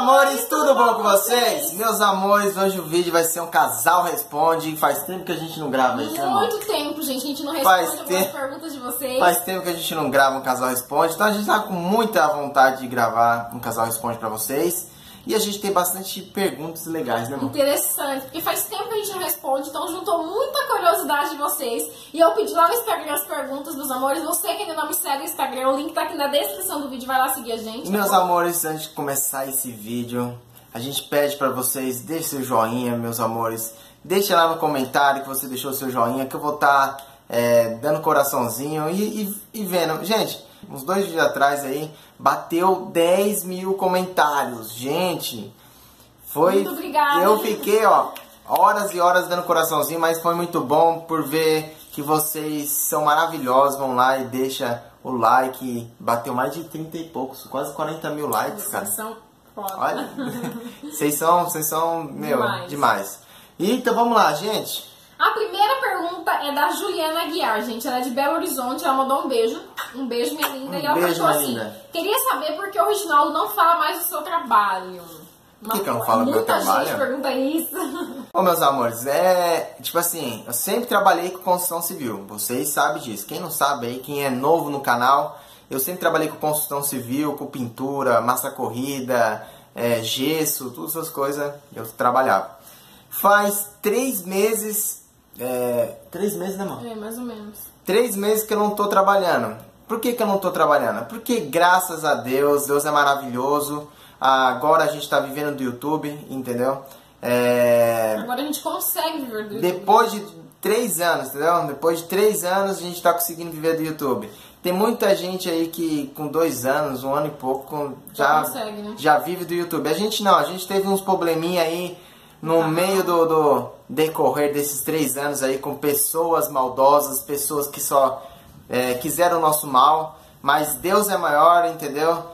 amores, tudo bom com vocês? Meus amores, hoje o vídeo vai ser um casal responde. Faz tempo que a gente não grava isso, né, amor? Muito tempo, gente. A gente não responde algumas perguntas de vocês. Faz tempo que a gente não grava um casal responde. Então a gente tá com muita vontade de gravar um casal responde pra vocês. E a gente tem bastante perguntas legais, né, amor? Interessante, porque faz tempo que a gente não responde, então juntou muita curiosidade de vocês. E eu pedi lá no Instagram as perguntas dos amores. Você que ainda não me segue no Instagram, o link tá aqui na descrição do vídeo, vai lá seguir a gente. Meus amores, antes de começar esse vídeo, a gente pede pra vocês, deixe seu joinha, meus amores. Deixe lá no comentário que você deixou seu joinha, que eu vou estar dando coraçãozinho e vendo. Gente, uns 2 dias atrás aí, bateu 10 mil comentários. Gente, foi... Muito obrigada. Eu fiquei, horas e horas dando coraçãozinho, mas foi muito bom por ver que vocês são maravilhosos. Vão lá e deixa o like. Bateu mais de 30 e poucos, quase 40 mil likes, cara. Vocês são foda. Olha, vocês são, meu, demais. Então vamos lá, gente. A primeira pergunta é da Juliana Aguiar, gente. Ela é de Belo Horizonte, ela mandou um beijo. Um beijo, minha linda. E ela perguntou assim: queria saber por que o Reginaldo não fala mais do seu trabalho. Por que eu não falo do meu trabalho? Muita gente pergunta isso. Ô, meus amores, tipo assim, eu sempre trabalhei com construção civil. Vocês sabem disso. Quem não sabe aí, quem é novo no canal, eu sempre trabalhei com construção civil, com pintura, massa corrida, gesso, todas essas coisas eu trabalhava. Faz 3 meses... 3 meses, né, amor? Mais ou menos. 3 meses que eu não tô trabalhando. Por que que eu não tô trabalhando? Porque graças a Deus, Deus é maravilhoso. Agora a gente tá vivendo do YouTube, entendeu? Agora a gente consegue viver do YouTube. Depois de 3 anos, entendeu? Depois de 3 anos a gente tá conseguindo viver do YouTube. Tem muita gente aí que com 2 anos, 1 ano e pouco, já consegue, né? Já vive do YouTube. A gente não, a gente teve uns probleminha aí no meio do decorrer desses 3 anos aí, com pessoas maldosas, pessoas que só quiseram o nosso mal, mas Deus é maior, entendeu?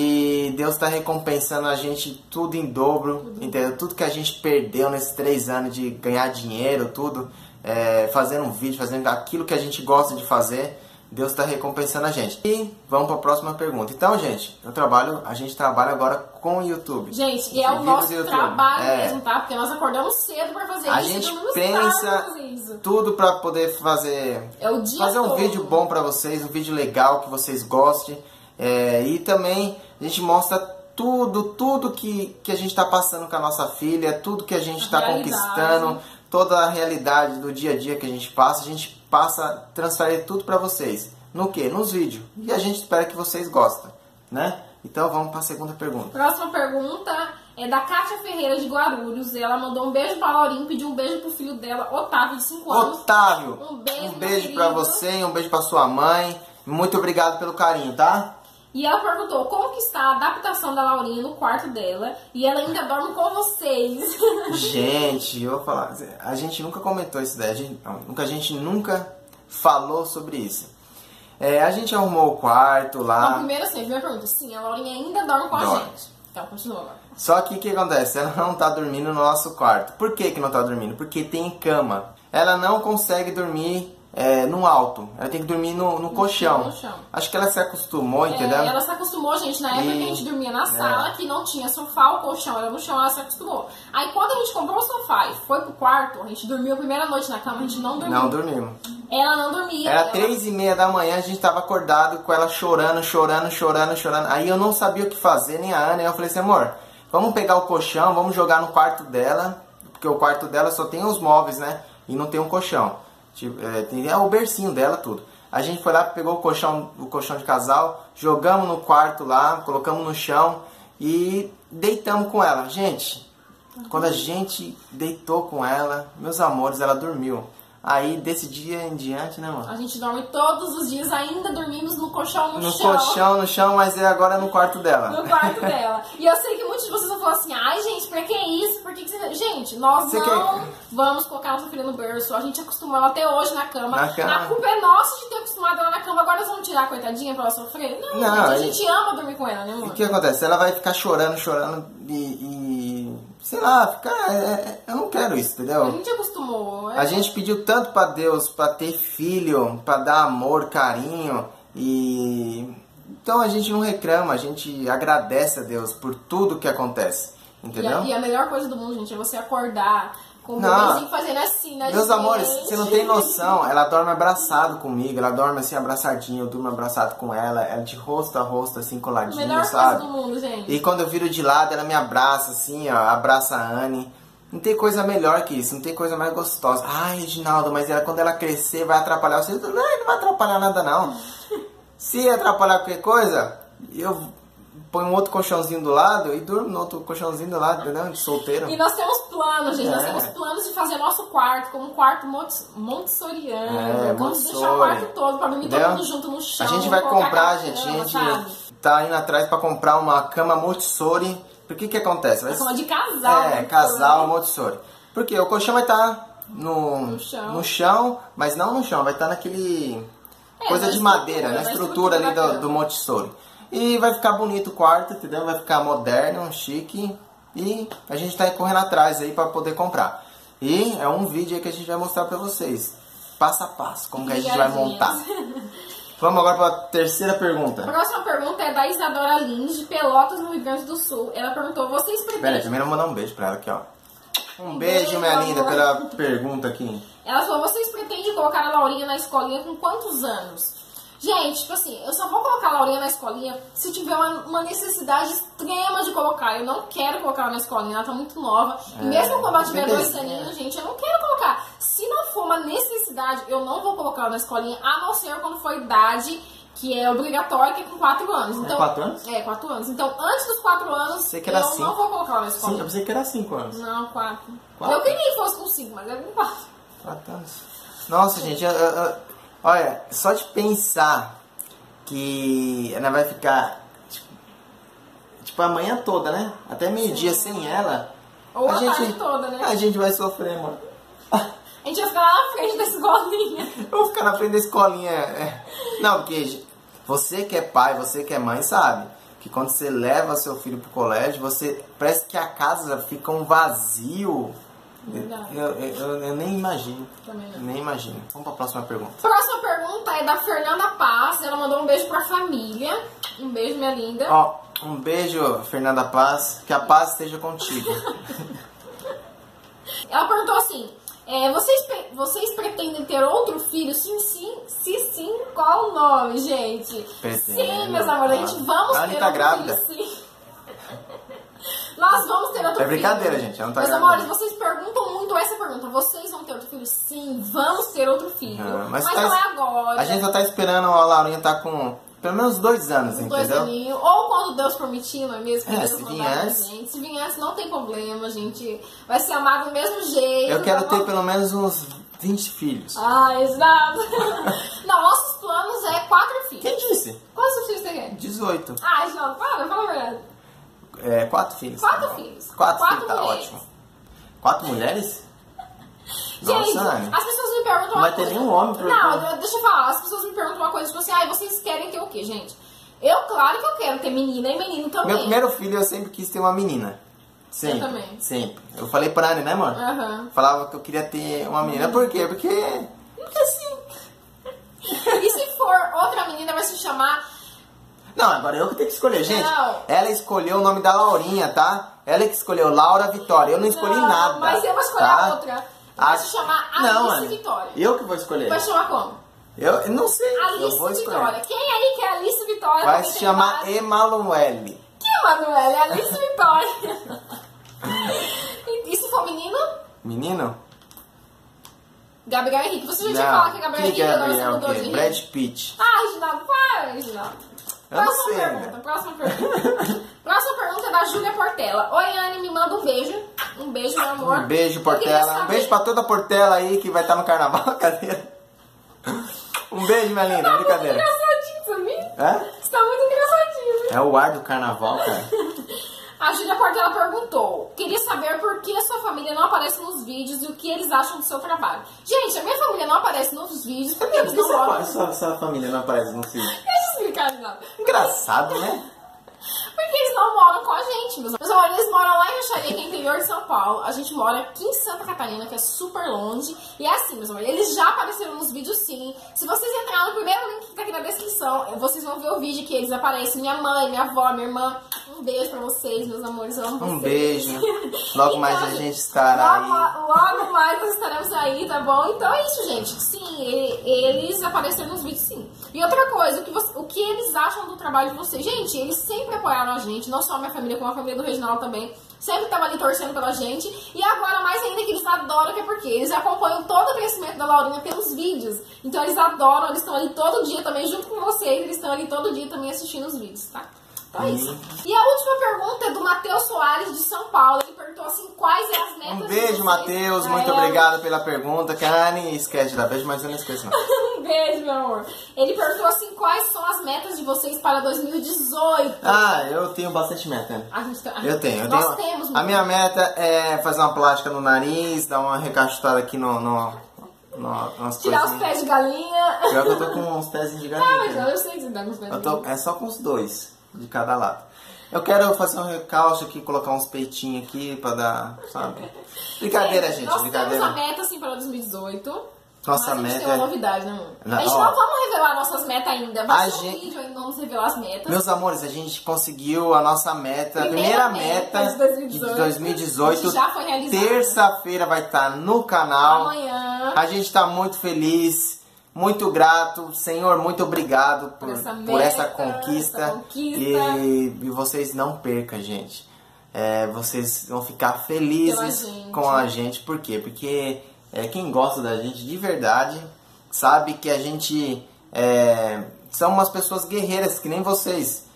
E Deus está recompensando a gente tudo em dobro, entendeu? Tudo que a gente perdeu nesses 3 anos de ganhar dinheiro, tudo, fazendo um vídeo, fazendo aquilo que a gente gosta de fazer, Deus está recompensando a gente. E vamos para a próxima pergunta. Então, gente, a gente trabalha agora com o YouTube. Gente, e é o nosso trabalho mesmo, tá? Porque nós acordamos cedo para fazer isso. A gente pensa tudo para poder fazer um vídeo bom para vocês, um vídeo legal que vocês gostem. E também a gente mostra tudo que a gente está passando com a nossa filha, tudo que a gente está conquistando, toda a realidade do dia a dia que a gente passa, transferir tudo para vocês. No que? Nos vídeos. E a gente espera que vocês gostem, né? Então vamos para a segunda pergunta. Próxima pergunta é da Kátia Ferreira de Guarulhos. Ela mandou um beijo para a Laurinha, pediu um beijo pro filho dela, Otávio, de 5 anos. Otávio, um beijo para você e um beijo para sua mãe. Muito obrigado pelo carinho, tá? E ela perguntou como que está a adaptação da Laurinha no quarto dela. E ela ainda dorme com vocês. Gente, eu vou falar. A gente nunca comentou isso daí. A gente nunca falou sobre isso. A gente arrumou o quarto lá. Então, primeiro assim, a primeira pergunta. Sim, a Laurinha ainda dorme com a gente. Então, continua agora. Só que o que acontece? Ela não tá dormindo no nosso quarto. Por que que não tá dormindo? Porque tem cama. Ela não consegue dormir no alto, ela tem que dormir no colchão. Acho que ela se acostumou, entendeu? Ela se acostumou, gente, na época que a gente dormia na sala, que não tinha sofá, o colchão era no chão, ela se acostumou. Aí quando a gente comprou o sofá e foi pro quarto, a gente dormiu a primeira noite na cama, a gente não dormiu. Não dormimos. Ela não dormia. Era 3h30 da manhã, a gente tava acordado com ela chorando. Aí eu não sabia o que fazer, nem a Ana, e eu falei assim, amor, vamos pegar o colchão, vamos jogar no quarto dela, porque o quarto dela só tem os móveis, né? E não tem um colchão. Tem o bercinho dela, tudo. A gente foi lá, pegou o colchão de casal, jogamos no quarto lá, colocamos no chão e deitamos com ela. Gente, quando a gente deitou com ela, meus amores, ela dormiu. Aí, desse dia em diante, né, mano? A gente dorme todos os dias, ainda dormimos no colchão no chão. No colchão, no chão, mas agora é no quarto dela. No quarto dela. E eu sei que muitos de vocês vão falar assim, ai, gente, pra que isso? Por que você... Gente, nós não vamos colocar nossa filha no berço. A gente acostumou ela até hoje na cama. A culpa é nossa de ter acostumado ela na cama. Agora nós vamos tirar a coitadinha pra ela sofrer? Não, gente, a gente ama dormir com ela, né, mano? E o que acontece? Ela vai ficar chorando sei lá, eu não quero isso, entendeu? A gente acostumou. A gente pediu tanto pra Deus, pra ter filho, pra dar amor, carinho, e Então a gente não reclama, a gente agradece a Deus por tudo que acontece, entendeu? E a melhor coisa do mundo, gente, é você acordar com o bebezinho fazendo assim, né? Meus amores, você não tem noção, ela dorme abraçado comigo, ela dorme assim abraçadinha, eu durmo abraçado com ela de rosto a rosto, assim, coladinho, melhor sabe? Coisa do mundo, gente. E quando eu viro de lado, ela me abraça assim, ó, abraça a Anne. Não tem coisa melhor que isso, não tem coisa mais gostosa. Ai, Reginaldo, mas quando ela crescer vai atrapalhar você. Não, não vai atrapalhar nada não. Se atrapalhar qualquer coisa, eu ponho um outro colchãozinho do lado e durmo no outro colchãozinho do lado, entendeu? De solteiro. E nós temos planos, gente. Nós temos planos de fazer nosso quarto como um quarto montessoriano. Vamos deixar o quarto todo pra dormir todo mundo junto no chão. A gente vai comprar, gente. A gente tá indo atrás pra comprar uma cama Montessori. Por que acontece? Uma cama de casal. Casal Montessori. Porque o colchão vai estar no chão, mas não no chão, vai estar naquele... coisa de madeira, na estrutura ali do Montessori. E vai ficar bonito o quarto, entendeu? Vai ficar moderno, chique. E a gente tá correndo atrás aí pra poder comprar. E é um vídeo aí que a gente vai mostrar pra vocês. Passo a passo, como que a gente vai montar. Vamos agora pra terceira pergunta. A próxima pergunta é da Isadora Lins, de Pelotas, no Rio Grande do Sul. Ela perguntou, vocês pretendem... Pera aí, primeiro eu vou mandar um beijo pra ela aqui, ó. Um beijo, minha linda, pela pergunta aqui. Ela falou, vocês pretendem colocar a Laurinha na escolinha com quantos anos? Gente, tipo assim, eu só vou colocar a Laurinha na escolinha se tiver uma necessidade extrema de colocar. Eu não quero colocar ela na escolinha, ela tá muito nova. E mesmo quando ela tiver 2 aninhos, gente, eu não quero colocar. Se não for uma necessidade, eu não vou colocar ela na escolinha, a não ser quando for idade que é obrigatória, que é com 4 anos. Então, 4 anos? 4 anos. Então, antes dos 4 anos, eu não vou colocar ela na escolinha. Eu pensei que era 5 anos. Não, 4. Eu queria que fosse com 5, mas é com 4. 4 anos. Nossa, gente, olha, só de pensar que ela vai ficar tipo a manhã toda, né? Até meio-dia sem ela. Ou a tarde toda, né? A gente vai sofrer, mano. A gente vai ficar lá na frente da escolinha. Eu vou ficar na frente da escolinha. Não, porque você que é pai, você que é mãe, sabe que quando você leva seu filho pro colégio, parece que a casa fica um vazio. Eu nem imagino. Nem imagino. Vamos pra próxima pergunta. Próxima pergunta é da Fernanda Paz. Ela mandou um beijo pra família. Um beijo, minha linda. Ó, um beijo, Fernanda Paz. Que a paz esteja contigo. Ela perguntou assim: vocês pretendem ter outro filho? Sim, sim. Qual o nome, gente? Pretendo. Sim, meus amores, a gente vamos ter outro grávida. Filho, sim. Nós vamos ter outro filho. É brincadeira, gente. Ela não tá grávida. Meus amores, vocês perguntam muito essa pergunta. Vocês vão ter outro filho? Sim, vamos ter outro filho. Mas não é agora. A gente só tá esperando a Laurinha tá com pelo menos 2 anos, entendeu? 2 aninhos. Ou quando Deus permitir, não é mesmo? Se vier antes. Se vier antes, não tem problema, gente. Vai ser amado do mesmo jeito. Eu quero ter pelo menos uns 20 filhos. Ah, exato. Não, nossos planos é 4 filhos. Quem disse? Quantos filhos você quer? 18. Ah, Reginaldo, fala a verdade. 4 filhos. 4 filhos. 4 filhos, tá ótimo. 4 mulheres? Gente, nossa, as pessoas me perguntam. Não vai ter nenhum homem pra... Não, deixa eu falar. As pessoas me perguntam uma coisa, tipo assim, vocês querem ter o quê, gente? Claro que eu quero ter menina e menino também. Meu primeiro filho eu sempre quis ter uma menina. Sempre. Eu também. Sempre. Eu falei pra Anne, né, mano? Falava que eu queria ter uma menina. Por quê? Porque sim. E se for outra menina, vai se chamar... Não, agora eu que tenho que escolher. Gente, ela escolheu o nome da Laurinha, tá? Ela que escolheu Laura Vitória. Eu não escolhi nada. Mas eu vou escolher a outra. Vai se chamar Alice Vitória. Eu que vou escolher. Vai chamar como? Eu não sei. Alice Vitória. Quem aí quer Alice Vitória? Vai se chamar Emanuele. Que Emanuele? Alice Vitória. E se for menino? Menino? Gabriel Henrique. Você já tinha falado que é Gabriel Henrique? Gabriel mudou de Brad Pitt. Reginaldo, para, Reginaldo. Próxima pergunta. Próxima pergunta é da Júlia Portela. Oi, Anne, me manda um beijo. Um beijo, meu amor. Um beijo, Portela. Um beijo pra toda a Portela aí que vai estar no carnaval. Cadê? Um beijo, minha linda. Tá brincadeira. Muito engraçadinho, sabia? Você tá muito engraçadinho. É o ar do carnaval, cara. A Júlia Portela perguntou: queria saber por que a sua família não aparece nos vídeos e o que eles acham do seu trabalho. Gente, a minha família não aparece nos vídeos porque eles não moram. Sua família não aparece nos vídeos? Deixa eu explicar, não. Engraçado, né? Porque eles não moram com a gente, meus amores. Eles moram lá em peixaria que é interior de São Paulo. A gente mora aqui em Santa Catarina, que é super longe. E é assim, meus amores, eles já apareceram nos vídeos sim. Se vocês entrarem no primeiro link que tá aqui na descrição, vocês vão ver o vídeo que eles aparecem. Minha mãe, minha avó, minha irmã. Um beijo pra vocês, meus amores. Eu amo vocês. Um beijo. Logo então, mais a gente estará aí. Logo mais nós estaremos aí, tá bom? Então é isso, gente. Sim, eles apareceram nos vídeos sim. E outra coisa, o que eles acham do trabalho de vocês? Gente, eles sempre apoiaram a gente, não só a minha família, como a família do Reginaldo também. Sempre estavam ali torcendo pela gente. E agora, mais ainda, que eles adoram, que é porque eles acompanham todo o crescimento da Laurinha pelos vídeos. Então eles adoram, eles estão ali todo dia também, junto com vocês. Eles estão ali todo dia também assistindo os vídeos, tá? Então é isso. E a última pergunta é do Matheus Soares, de São Paulo. Ele perguntou assim, quais são as metas. Um beijo, Matheus. Muito obrigado pela pergunta. Kani, esquece de dar beijo, mas eu não esqueço não. Um beijo, meu amor. Ele perguntou assim, quais são as metas de vocês para 2018? Ah, eu tenho bastante meta. Eu tenho. Nós temos. A minha meta é fazer uma plástica no nariz, dar uma recachetada aqui tirar os pés de galinha. Pior que eu tô com uns pezinhos de galinha. Ah, mas eu sei que você dá uns pés de galinha. É só com os 2 de cada lado. Eu quero fazer um recalche aqui, colocar uns peitinhos aqui pra dar, sabe? Brincadeira, gente. Nós brincadeira. Temos a meta, assim, para 2018. Nossa mas meta. Tem uma novidade, né, amor? A gente não vamos revelar nossas metas ainda. Vai ser um vídeo ainda, vamos revelar as metas. Meus amores, a gente conseguiu a nossa meta, a primeira meta de 2018. Já foi realizada. Terça-feira vai estar no canal. Amanhã. A gente tá muito feliz. Muito grato, Senhor, muito obrigado por essa conquista. E vocês não percam, gente. Vocês vão ficar felizes com a gente. Por quê? Porque quem gosta da gente de verdade sabe que a gente são umas pessoas guerreiras, que nem vocês.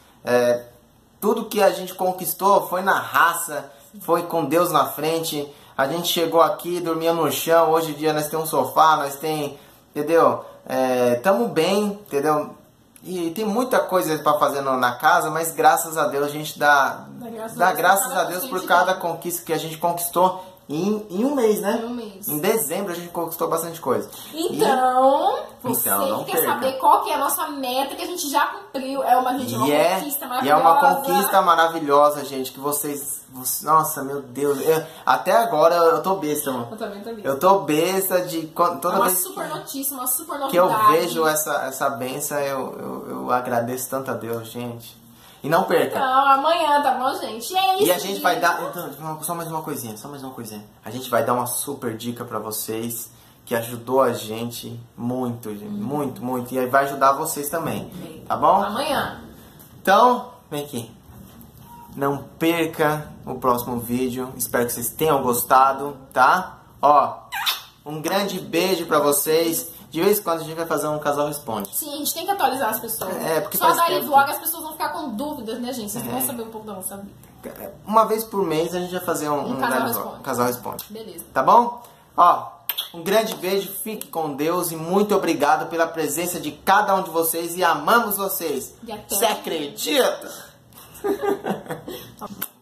Tudo que a gente conquistou foi na raça, foi com Deus na frente. A gente chegou aqui, dormia no chão. Hoje em dia nós temos um sofá, nós temos... Entendeu? Tamo bem, entendeu? E tem muita coisa pra fazer na casa, mas graças a Deus a gente dá graças a Deus por cada conquista que a gente conquistou em um mês, né? Em um mês. Em dezembro a gente conquistou bastante coisa. Então, você que quer saber qual que é a nossa meta, que a gente já cumpriu, é uma conquista maravilhosa. E é uma conquista maravilhosa, gente, que vocês... Nossa, meu Deus. Até agora eu tô besta, mano. Eu também tô besta. Eu tô besta de... Toda vez super notícia, uma super novidade. Que eu vejo essa benção, eu agradeço tanto a Deus, gente. E não perca. Então, amanhã, tá bom, gente? É isso. E a gente vai dar... Então, só mais uma coisinha. A gente vai dar uma super dica pra vocês, que ajudou a gente muito, gente. Muito. E aí vai ajudar vocês também. Tá bom? Amanhã. Então, vem aqui. Não perca o próximo vídeo. Espero que vocês tenham gostado, tá? Ó, um grande beijo pra vocês. De vez em quando a gente vai fazer um Casal Responde. Sim, a gente tem que atualizar as pessoas. Porque só daí vlog as pessoas vão ficar com dúvidas, né, gente? Vocês vão saber um pouco da nossa vida. Uma vez por mês a gente vai fazer um Casal Responde. Beleza. Tá bom? Ó, um grande beijo, fique com Deus e muito obrigado pela presença de cada um de vocês e amamos vocês. Você acredita?